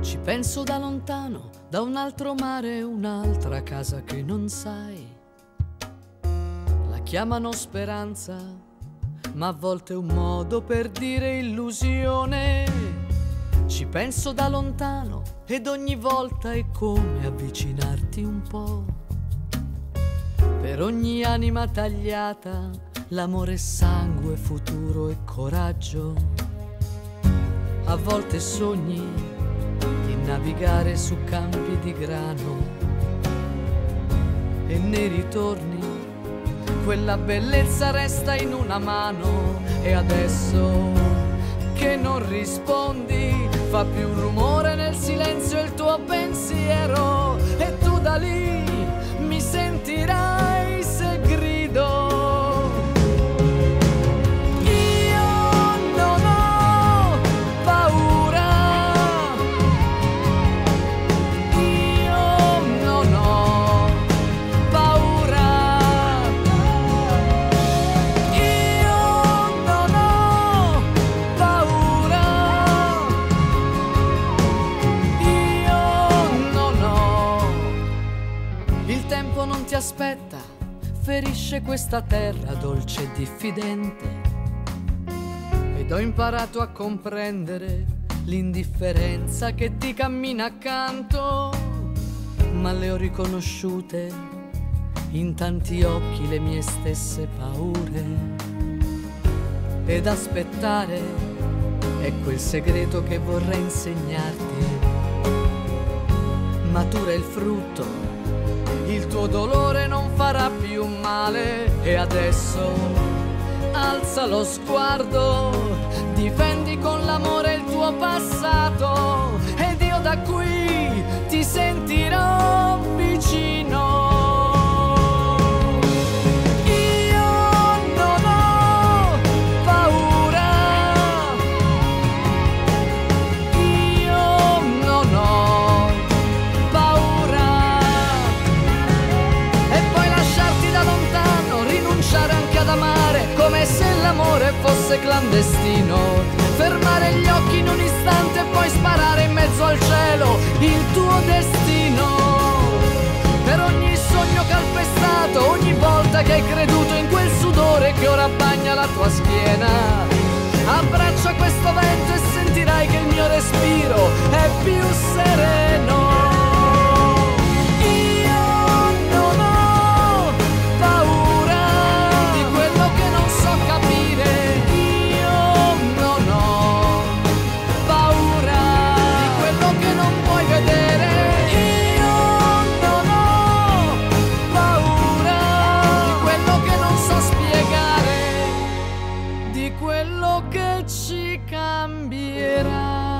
Ci penso da lontano, da un altro mare, un'altra casa che non sai. La chiamano speranza, ma a volte è un modo per dire illusione. Ci penso da lontano ed ogni volta è come avvicinarti un po'. Per ogni anima tagliata, l'amore è sangue, futuro e coraggio. A volte sogni di navigare su campi di grano e nei ritorni quella bellezza resta in una mano. E adesso che non rispondi, fa più rumore nel silenzio il tuo pensiero, e tu da lì mi sentirai se grido. Aspetta, ferisce questa terra dolce e diffidente, ed ho imparato a comprendere l'indifferenza che ti cammina accanto, ma le ho riconosciute in tanti occhi le mie stesse paure, ed aspettare è quel segreto che vorrei insegnarti. Matura il frutto, il tuo dolore non farà più male, e adesso alza lo sguardo, difendi con l'amore il tuo passato, ed io da qui ti sentirò vicino. Come se l'amore fosse clandestino, fermare gli occhi in un istante e poi sparare in mezzo al cielo il tuo destino. Per ogni sogno calpestato, ogni volta che hai creduto in quel sudore che ora bagna la tua schiena, abbraccia questo vento e sentirai che il mio respiro è più sereno. Quello che ci cambierà.